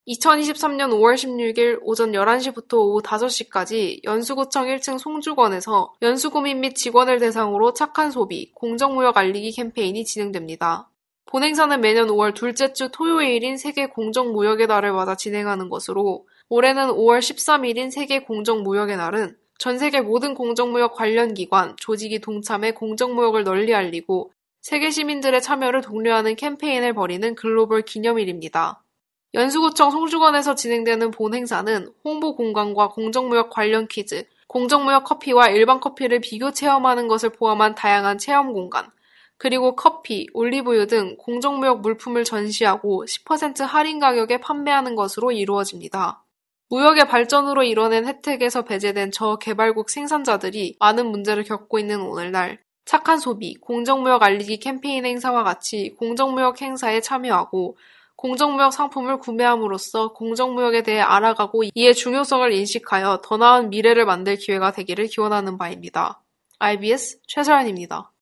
2023년 5월 16일 오전 11시부터 오후 5시까지 연수구청 1층 송주건에서 연수구민 및 직원을 대상으로 착한 소비, 공정무역 알리기 캠페인이 진행됩니다. 본행사는 매년 5월 둘째 주 토요일인 세계 공정무역의 날을 맞아 진행하는 것으로 올해는 5월 13일인 세계 공정무역의 날은 전 세계 모든 공정무역 관련 기관, 조직이 동참해 공정무역을 널리 알리고 세계 시민들의 참여를 독려하는 캠페인을 벌이는 글로벌 기념일입니다. 연수구청 송주건에서 진행되는 본 행사는 홍보 공간과 공정무역 관련 퀴즈, 공정무역 커피와 일반 커피를 비교 체험하는 것을 포함한 다양한 체험 공간, 그리고 커피, 올리브유 등 공정무역 물품을 전시하고 10% 할인 가격에 판매하는 것으로 이루어집니다. 무역의 발전으로 이뤄낸 혜택에서 배제된 저개발국 생산자들이 많은 문제를 겪고 있는 오늘날 착한 소비, 공정무역 알리기 캠페인 행사와 같이 공정무역 행사에 참여하고 공정무역 상품을 구매함으로써 공정무역에 대해 알아가고 이의 중요성을 인식하여 더 나은 미래를 만들 기회가 되기를 기원하는 바입니다. IBS 최서연입니다.